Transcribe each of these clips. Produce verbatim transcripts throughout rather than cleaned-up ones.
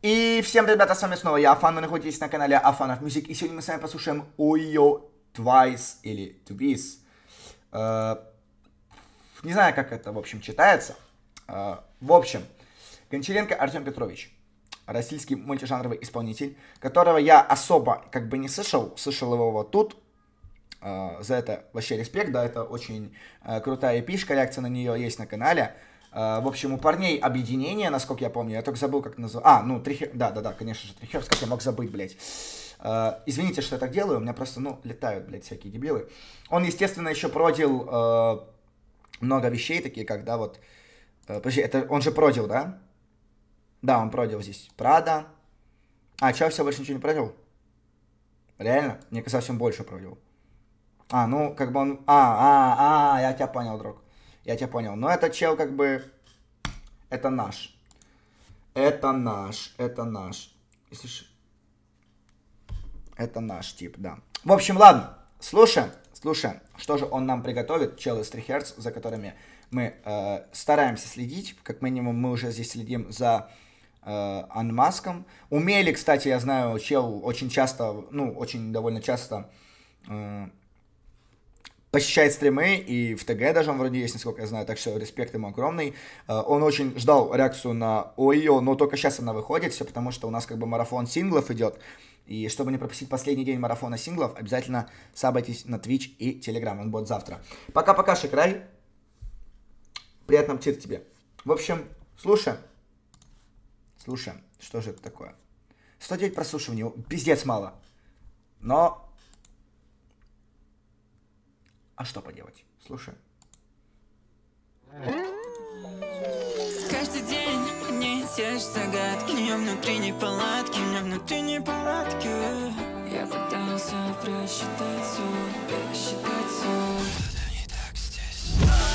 И всем, ребята, с вами снова я, Афан, вы находитесь на канале Afanov Music, и сегодня мы с вами послушаем Ой-Ё Твайс или Twice. Э, не знаю, как это, в общем, читается. Э, в общем, Гончаренко Артем Петрович, российский мультижанровый исполнитель, которого я особо как бы не слышал, слышал его вот тут. Э, за это вообще респект, да, это очень э, крутая эпишка, реакция на нее есть на канале. Uh, в общем, у парней объединение, насколько я помню, я только забыл, как называется. А, ну, Трихер... Да, да, да, конечно же, Трихерс, как я мог забыть, блядь. Uh, извините, что я так делаю, у меня просто, ну, летают, блядь, всякие дебилы. Он, естественно, еще продил uh, много вещей, такие, как, да, вот... Uh, подожди, это он же продил, да? Да, он продил здесь Прада. А, чё, все, больше ничего не продил? Реально? Мне казалось, он больше продил. А, ну, как бы он... А, а, а, я тебя понял, друг. Я тебя понял. Но этот чел как бы... Это наш. Это наш. Это наш. Слушай. Это наш тип, да. В общем, ладно. Слушаем. Слушаем. Что же он нам приготовит. Чел из Трихерс, за которыми мы э, стараемся следить. Как минимум мы уже здесь следим за э, Анмаском. Умели, кстати, я знаю, чел очень часто, ну, очень довольно часто... Э, посещает стримы, и в ТГ даже он вроде есть, насколько я знаю, так что респект ему огромный. Он очень ждал реакцию на Ой-Ё, но только сейчас она выходит, все потому что у нас как бы марафон синглов идет. И чтобы не пропустить последний день марафона синглов, обязательно сабайтесь на Twitch и Telegram, он будет завтра. Пока-пока, Шикрай. Приятного аппетита тебе. В общем, слушаем. Слушаем. Что же это такое? сто девять прослушиваний, пиздец мало. Но... А что поделать? Слушай. Каждый день одни и те же загадки. У меня внутри неполадки, у меня внутри неполадки. Я пытался просчитать все, пересчитать все. Что-то не так здесь.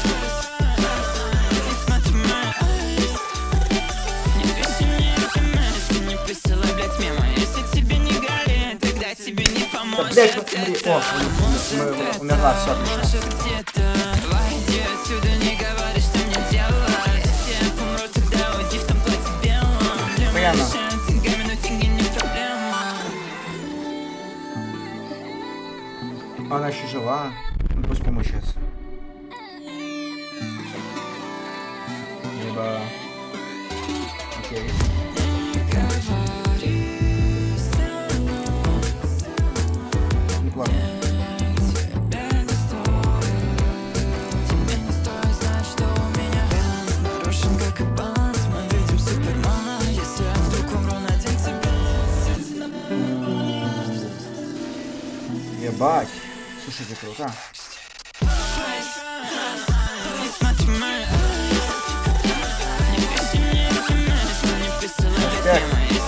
Не смотри в мои eyes. Не пиши мне смс, не присылай, блядь, мемы. Если тебе не горит, тогда тебе не поможет. Да, блядь, смотри, о, мы умерла, все отлично. Выйди отсюда, не говори, что мне делать. Если я помру, тогда уйди в том платье белом. Для меня шанс, деньгами, но деньги не проблема. Она еще жива, ну пусть помучается. Либо... Окей. Ладно. Ебать. Слушайте, круто. Так.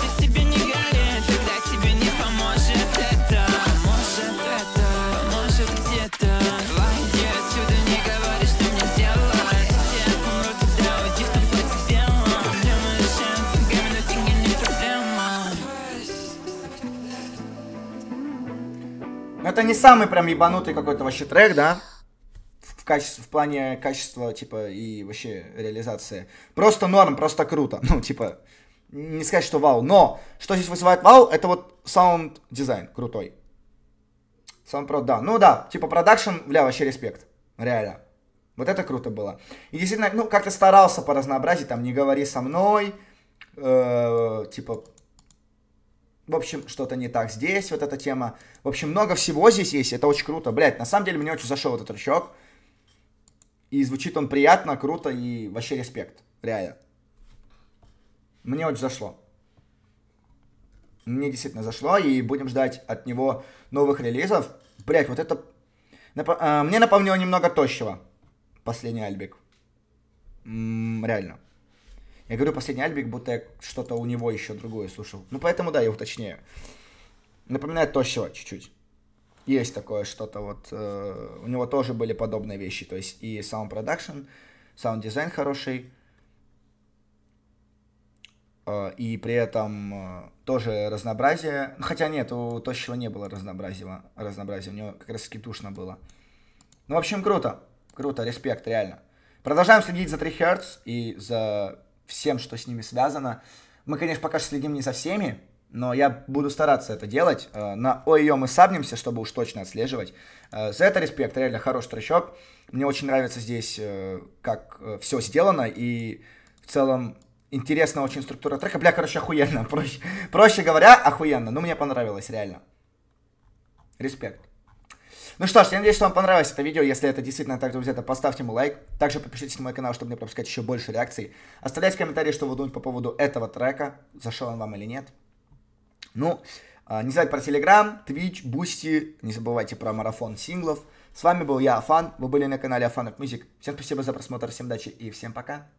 Это не самый прям ебанутый какой-то вообще трек, да? В, качестве, в плане качества, типа, и вообще реализации. Просто норм, просто круто. Ну, типа, не сказать, что вау. Но, что здесь вызывает вау, это вот саунд-дизайн крутой. Саунд-про, да. Ну да, типа, продакшн, бля, вообще респект. Реально. Вот это круто было. И действительно, ну, как-то старался по разнообразию, там, не говори со мной, э, типа... В общем, что-то не так здесь, вот эта тема. В общем, много всего здесь есть, это очень круто. Блять, на самом деле, мне очень зашел этот тречок. И звучит он приятно, круто и вообще респект. Реально. Мне очень зашло. Мне действительно зашло, и будем ждать от него новых релизов. Блять, вот это... Мне напомнило немного Тощего. Последний альбик. М-м, реально. Я говорю последний альбик, будто я что-то у него еще другое слушал. Ну, поэтому, да, я уточняю. Напоминает Тощего чуть-чуть. Есть такое что-то вот. Э, у него тоже были подобные вещи. То есть и саунд-продакшн, саунд-дизайн хороший. Э, и при этом э, тоже разнообразие. Хотя нет, у Тощего не было разнообразия. разнообразия. У него как раз скитушно было. Ну, в общем, круто. Круто, респект, реально. Продолжаем следить за Трихерс и за... всем, что с ними связано. Мы, конечно, пока что следим не со всеми, но я буду стараться это делать. На ой-ё мы сабнемся, чтобы уж точно отслеживать. За это респект, реально хороший тречок. Мне очень нравится здесь, как все сделано, и в целом интересная очень структура трека. Бля, короче, охуенно. Проще, проще говоря, охуенно. Ну, мне понравилось, реально. Респект. Ну что ж, я надеюсь, что вам понравилось это видео. Если это действительно так, друзья, то поставьте ему лайк. Также подпишитесь на мой канал, чтобы не пропускать еще больше реакций. Оставляйте комментарии, что вы думаете по поводу этого трека. Зашел он вам или нет. Ну, не забывайте про Telegram, Twitch, Boosty. Не забывайте про марафон синглов. С вами был я, Афан. Вы были на канале Афанов Music. Всем спасибо за просмотр, всем удачи и всем пока.